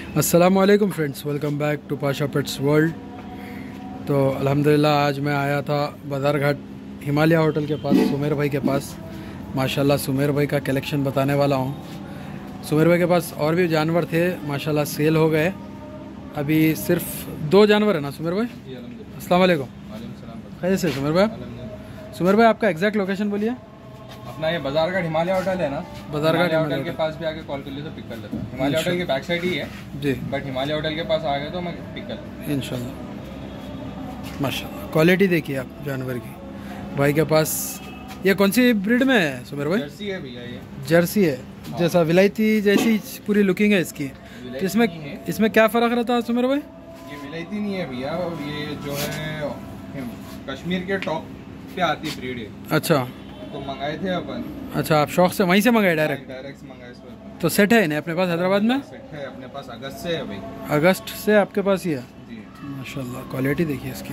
अस्सलामुअलैकुम friends, welcome back to Pasha pets world. तो अल्हम्दुलिल्लाह आज मैं आया था बाज़ार घाट हिमालय होटल के पास सुमेर भाई के पास। माशाल्लाह सुमेर भाई का कलेक्शन बताने वाला हूँ। सुमेर भाई के पास और भी जानवर थे, माशाल्लाह सेल हो गए। अभी सिर्फ 2 जानवर है ना सुमेर भाई? अस्सलाम वालेकुम। कैसे सुमेर भाई? सुमेर भाई आपका एग्जैक्ट लोकेशन बोलिए। अपना ये बाजार घाट हिमालय होटल है ना, बाजार घाट होटल के पास भी आके कॉल कर लिए तो पिक कर लेता हूँ। हिमालय होटल के बैक साइड ही है जी, बट हिमालय होटल के पास आ गए तो मैं पिक कर लेता इंशाल्लाह। माशाल्लाह क्वालिटी देखिए आप जानवर की। भाई के पास ये कौन सी ब्रीड में है सुमेर भाई? जर्सी है भैया, ये जर्सी है, जैसा विलायती जैसी पूरी लुकिंग है इसकी। विलायती इसमें है। इसमें क्या फ़र्क रहता है सुमेर भाई? ये विलायती नहीं है भैया, ये जो है कश्मीर के टॉप पे आती ब्रीड है। अच्छा तो मंगाए थे अपन। अच्छा, आप शौक से वहीं से मंगाए डायरेक्ट? डायरेक्ट मंगाए इसमें। तो सेट है इन्हें अपने पास हैदराबाद में? सेट है अपने पास, अगस्त से है भाई। अगस्त से आपके पास ही है? जी माशाल्लाह क्वालिटी देखिए इसकी।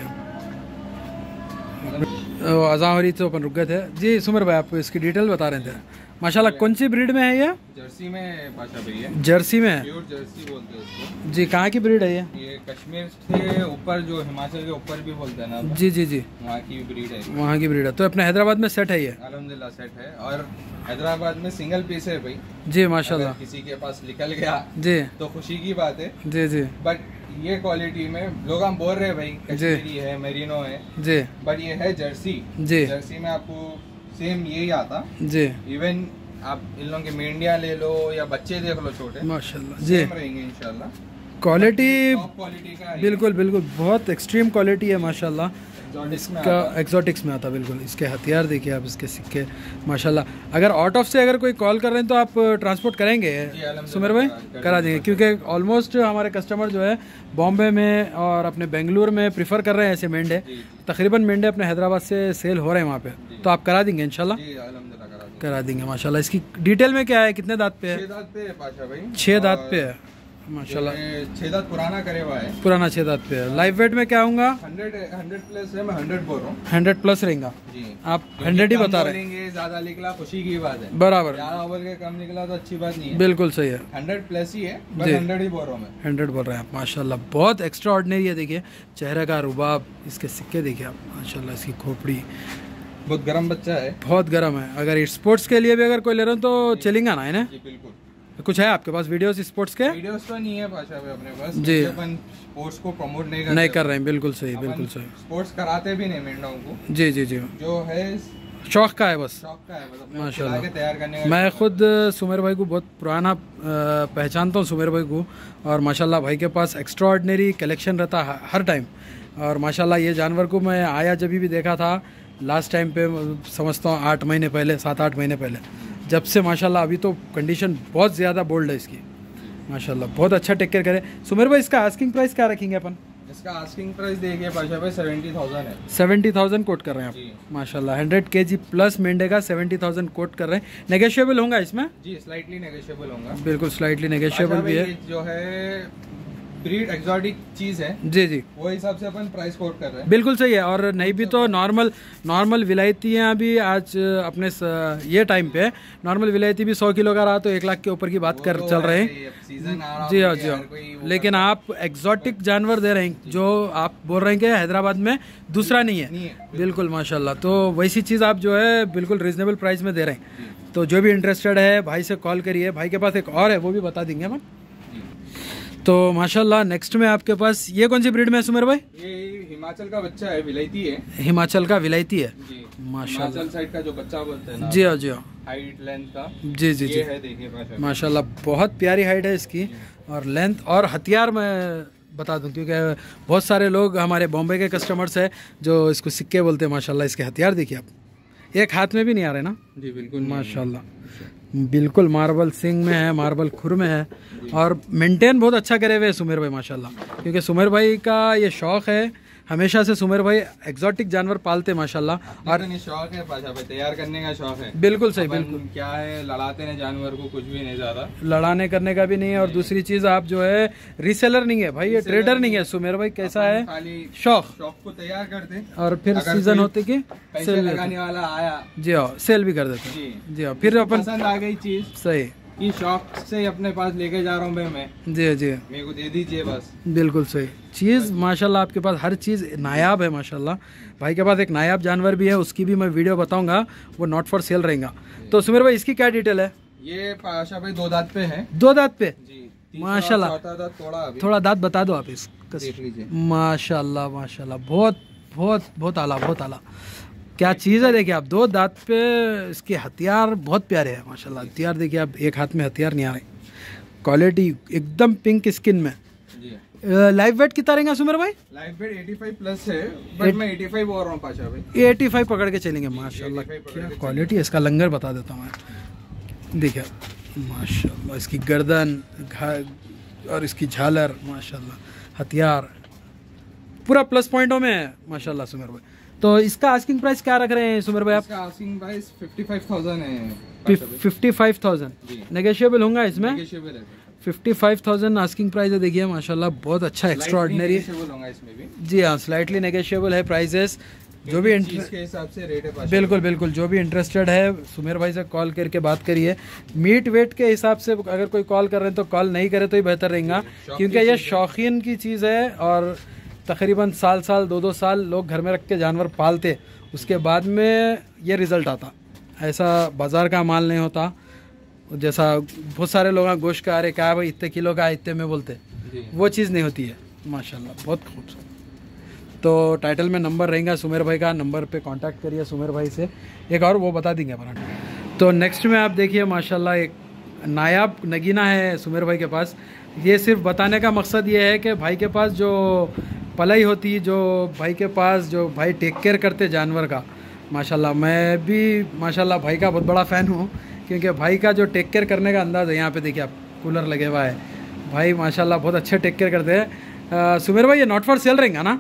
अज़ां हो रही तो अपन रुक गए थे जी। सुमेर भाई आप इसकी डिटेल बता रहे थे। माशाल्लाह कौन सी ब्रीड में है ये? जर्सी में पाशा भैया, जर्सी में है प्योर जर्सी बोलते हैं इसको जी। कहाँ की ब्रीड है ये? ये कश्मीर से ऊपर, जो हिमाचल के ऊपर भी बोलते हैं ना, जी जी जी, वहाँ की ब्रीड है। वहाँ की ब्रीड है। तो अपने हैदराबाद में सेट है ये? अल्हम्दुलिल्लाह सेट है, और हैदराबाद में सिंगल पीस है भाई जी माशाल्लाह। अगर किसी के पास निकल गया जी तो खुशी की बात है। जी जी बट ये क्वालिटी में लोग हम बोल रहे हैं भाई कश्मीरी है, मेरिनो है, जी बट ये है जर्सी। जी जर्सी में आपको सेम यही आता। जी इवन आप इन लोगों के मेंढिया ले लो या बच्चे देख लो छोटे, माशाल्लाह जी। सेम रहेंगे इंशाल्लाह। क्वालिटी टॉप क्वालिटी का है। बिल्कुल बिल्कुल बहुत एक्सट्रीम क्वालिटी है माशाल्लाह। एक्सोटिक्स में इसका आता। एक्सोटिक्स में आता बिल्कुल। इसके हथियार देखिए आप, इसके सिक्के माशाल्लाह। अगर आउट ऑफ से अगर कोई कॉल कर रहे हैं तो आप ट्रांसपोर्ट करेंगे अल्हम्दुलिल्लाह सुमेर भाई? करा देंगे, क्योंकि ऑलमोस्ट हमारे कस्टमर जो है बॉम्बे में और अपने बेंगलुरु में प्रीफर कर रहे हैं ऐसे मेंढे। तकरीबन मेंढे अपने हैदराबाद से सेल हो रहे हैं वहाँ पे, तो आप करा देंगे इंशाल्लाह? जी अल्हम्दुलिल्लाह करा देंगे माशाल्लाह। इसकी डिटेल में क्या है, कितने दांत पे है? 6 दांत पे है पाशा भाई। 6 दांत पे है माशाल्लाह। 6 दांत पुराना करे हुआ है। पुराना 6 दांत पे है। लाइव वेट में क्या होगा? 100 प्लस है, मैं 100 बोल रहा हूँ। 100 प्लस रहेगा। जी आप 100 ही बता रहे हैं? ज्यादा निकला खुशी की बात है। बराबर, 11 ओवर के कम निकला तो अच्छी बात नहीं है। बिल्कुल सही है। 100 प्लस ही है, बस जी। 100 ही बोल रहा हूँ मैं। 100 बोल रहे हैं आप माशाल्लाह। बहुत एक्स्ट्रा ऑर्डिनरी है। देखिए चेहरे का रुबाब, इसके सिक्के देखिए आप माशाल्लाह। इसकी खोपड़ी बहुत गर्म बच्चा है। बहुत गर्म है। अगर स्पोर्ट्स के लिए भी अगर कोई ले रहे हो तो चलेंगे ना इन्हें? जी बिल्कुल। कुछ है आपके पास वीडियोस स्पोर्ट्स के? वीडियोस तो नहीं है पाशा भाई अपने पास जी। अपन स्पोर्ट्स को प्रमोट नहीं करते। नहीं कर रहे हैं, बिल्कुल सही बिल्कुल सही। स्पोर्ट्स कराते भी नहीं मेंढों को। जी जी जी, जो है शौक का है बस। शौक का है, बस अपने माशाल्लाह। खिला के तैयार करने का। मैं खुद सुमेर भाई को बहुत पुराना पहचानता हूँ सुमेर भाई को, और माशाल्लाह भाई के पास एक्स्ट्रा ऑर्डिनरी कलेक्शन रहता है हर टाइम। और माशाल्लाह ये जानवर को मैं आया जब भी देखा था लास्ट टाइम पे, समझता हूँ 8 महीने पहले, 7-8 महीने पहले, जब से माशाल्लाह अभी तो कंडीशन बहुत ज़्यादा बोल्ड है इसकी माशाल्लाह। बहुत अच्छा टेक केयर करे सुमेर भाई। इसका आस्किंग प्राइस क्या रखेंगे अपन? इसका आस्किंग प्राइस देखिए पाशा भाई 70,000 है। 70,000 कोट कर रहे हैं जी। आप माशाल्लाह। 100 kg प्लस मेंढे का 70,000 कोट कर रहे हैं। नेगोशिएबल होगा इसमें? जी स्लाइटली नेगोशिएबल होगा। बिल्कुल स्लाइटली नेगोशिएबल भी है। ये जो है ब्रीड एक्सोटिक चीज है, जी जी वो हिसाब से अपन प्राइस कोट कर रहे हैं। बिल्कुल सही है। और नहीं भी तो नॉर्मल विलायतियाँ भी आज अपने ये टाइम पे नॉर्मल विलायती भी 100 किलो का रहा तो 1 लाख के ऊपर की बात कर चल रहे हैं। सीजन आ रहा जी हाँ जी हाँ। लेकिन आप एक्सोटिक जानवर दे रहे हैं जो आप बोल रहे हैं कि हैदराबाद में दूसरा नहीं है। बिल्कुल माशाल्लाह। तो वैसी चीज़ आप जो है बिल्कुल रिजनेबल प्राइस में दे रहे हैं। तो जो भी इंटरेस्टेड है भाई से कॉल करिए। भाई के पास एक और है, वो भी बता देंगे हम। तो माशाल्लाह नेक्स्ट में आपके पास ये कौन सी ब्रीड में है सुमेर भाई? ये हिमाचल का बच्चा है, विलायती है। हिमाचल का विलायती है जी माशाल्लाह। हिमाचल साइड का जो बच्चा बोलते हैं ना। जी हाँ जी हाँ। हाइट लेंथ का जी जी जी ये है, देखिए पाशा माशाल्लाह बहुत प्यारी हाइट है इसकी। और लेंथ और हथियार मैं बता दूं, क्योंकि बहुत सारे लोग हमारे बॉम्बे के कस्टमर्स हैं जो इसको सिक्के बोलते हैं माशाल्लाह। इसके हथियार देखिए आप, एक हाथ में भी नहीं आ रहे ना। जी बिल्कुल माशाल्लाह बिल्कुल मार्बल सिंग में है, मार्बल खुर में है। और मेंटेन बहुत अच्छा करे हुए है सुमेर भाई माशाल्लाह। क्योंकि सुमेर भाई का ये शौक़ है, हमेशा से सुमेर भाई एक्सोटिक जानवर पालते माशाल्लाह। और शौक है पाशा भाई, तैयार करने का शौक है। बिल्कुल सही, अपन बिल्कुल क्या है, लड़ाते हैं जानवर को, कुछ भी नहीं ज्यादा लड़ाने करने का भी नहीं है। और दूसरी चीज आप जो है रीसेलर नहीं है भाई, ये ट्रेडर नहीं है सुमेर भाई। कैसा है, शौक को तैयार करते और फिर सीजन होते कि पैसे लगाने वाला आया जी हाँ सेल भी कर देते हैं। जी हाँ, फिर अपन पसंद आ गई चीज सही कि शौक से अपने पास लेके जा रहा हूँ भाई मैं, जी जी, मेरे को दे दीजिए बस। बिल्कुल सही चीज़ माशाल्लाह, आपके पास हर चीज़ नायाब है माशाल्लाह। भाई के पास एक नायाब जानवर भी है, उसकी भी मैं वीडियो बताऊंगा, वो नॉट फॉर सेल रहेगा। तो सुमेर भाई इसकी क्या डिटेल है? ये पाशा भाई 2 दांत पे है। 2 दांत पे जी, माशाल्लाह। चौथा दांत तोड़ा अभी। थोड़ा दांत बता दो आप इसका, देख लीजिए। माशाल्लाह माशाल्लाह, बहुत बहुत बहुत आला, बहुत आला, क्या चीज़ है। देखिए आप 2 दांत पे, इसके हथियार बहुत प्यारे हैं माशाल्लाह। हथियार देखिए आप, एक हाथ में हथियार नहीं आ रहे, क्वालिटी एकदम पिंक स्किन में। लाइव वेट कितना रहेगा सुमेर भाई? लाइव वेट 85 प्लस है, बट मैं 85 बोल रहा हूँ पाशा भाई। 85 पकड़ के चलेंगे माशाल्लाह। क्या क्वालिटी है इसका, लंगर बता देता हूँ मैं। देखिए माशाल्लाह, इसकी गर्दन और इसकी झालर माशाल्लाह, हथियार पूरा प्लस पॉइंटों में है माशाल्लाह सुमेर भाई। तो इसका आस्किंग प्राइस क्या रख रहे हैं सुमेर भाई आप? इसका आस्किंग प्राइस 55,000 है। 55,000 नेगोशिएबल होगा इसमें? नेगोशिएबल है। 55,000 आस्किंग प्राइस है। देखिए माशाल्लाह, बहुत अच्छा एक्स्ट्राऑर्डिनरी है। इसमें भी जी हाँ, स्लाइटली नेगोशिएबल है प्राइसेस। जो भी चीज़ के हिसाब से रेट है। बिल्कुल बिल्कुल, जो भी इंटरेस्टेड है सुमेर भाई से कॉल करके बात करिए। मीट वेट के हिसाब से अगर कोई कॉल कर रहे हैं तो कॉल नहीं करे तो ही बेहतर रहेगा, क्योंकि ये शौकीन की चीज़ है। और तकरीबन साल 2-2 साल लोग घर में रख के जानवर पालते, उसके बाद में ये रिज़ल्ट आता। ऐसा बाज़ार का माल नहीं होता, जैसा बहुत सारे लोग गोश्त का, अरे क्या भाई इतने किलो का इतने में बोलते, वो चीज़ नहीं होती है माशाल्लाह। बहुत खूबसूरत। तो टाइटल में नंबर रहेगा सुमेर भाई का, नंबर पे कांटेक्ट करिए सुमेर भाई से। एक और वो बता देंगे अपना। तो नेक्स्ट में आप देखिए माशाल्लाह, एक नायाब नगीना है सुमेर भाई के पास। ये सिर्फ बताने का मकसद ये है कि भाई के पास जो पलाई होती है, जो भाई के पास जो भाई टेक केयर करते जानवर का, माशाल्लाह मैं भी माशाल्लाह भाई का बहुत बड़ा फ़ैन हूँ, क्योंकि भाई का जो टेक केयर करने का अंदाज़ है। यहाँ पे देखिए आप, कूलर लगे हुआ है, भाई माशाल्लाह बहुत अच्छे टेक केयर करते हैं। सुमेर भाई ये नॉट फॉर सेल रहेगा ना?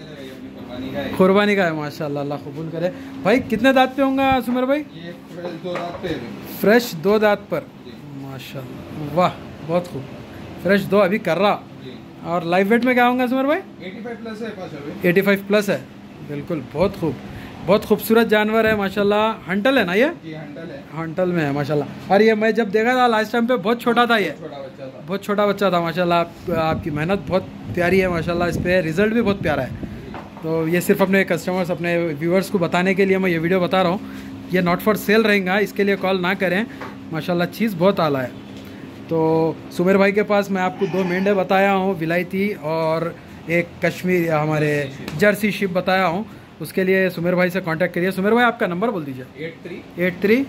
कुर्बानी का है माशाल्लाह, अल्लाह कबूल करे। भाई कितने दांत पे होंगे सुमेर भाई? ये फ्रेश 2 दांत पे है। फ्रेश 2 दांत पर माशाल्लाह, वाह बहुत खूब। फ्रेश 2 अभी कर रहा। और लाइव वेट में क्या होगा सुमेर भाई? 85 प्लस है पाशा भाई। 85 प्लस है, बिल्कुल बहुत खूब, बहुत खूबसूरत जानवर है माशाल्लाह। हंटल है ना ये? जी हंटल है। हंटल में है माशाल्लाह। और ये मैं जब देखा था लास्ट टाइम पे, बहुत छोटा था ये, छोटा बच्चा था, बहुत छोटा बच्चा था माशाल्लाह। आपकी मेहनत बहुत प्यारी है माशाल्लाह, इस पर रिज़ल्ट भी बहुत प्यारा है। तो ये सिर्फ अपने कस्टमर्स, अपने व्यूअर्स को बताने के लिए मैं ये वीडियो बता रहा हूँ। ये नॉट फॉर सेल रहेगा, इसके लिए कॉल ना करें माशाल्लाह, चीज़ बहुत आला है। तो सुमेर भाई के पास मैं आपको 2 मेंढे बताया हूँ, विलायती और एक कश्मीर हमारे जर्सी शिप बताया हूँ। उसके लिए सुमेर भाई से कांटेक्ट करिए। सुमेर भाई आपका नंबर बोल दीजिए। 83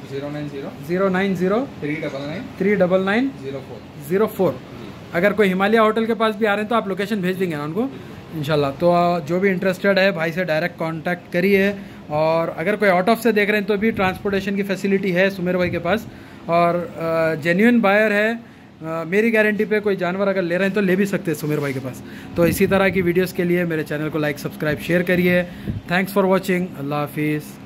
090 399 04। अगर कोई हिमालय होटल के पास भी आ रहे हैं तो आप लोकेशन भेज देंगे ना उनको इंशाल्लाह। तो जो भी इंटरेस्टेड है भाई से डायरेक्ट कांटेक्ट करिए। और अगर कोई आउट ऑफ से देख रहे हैं तो भी ट्रांसपोर्टेशन की फैसिलिटी है सुमेर भाई के पास। और जेन्युइन बायर है, मेरी गारंटी पे कोई जानवर अगर ले रहे हैं तो ले भी सकते हैं सुमेर भाई के पास। तो इसी तरह की वीडियोस के लिए मेरे चैनल को लाइक, सब्सक्राइब, शेयर करिए। Thanks for watching. अल्लाह हाफिज़।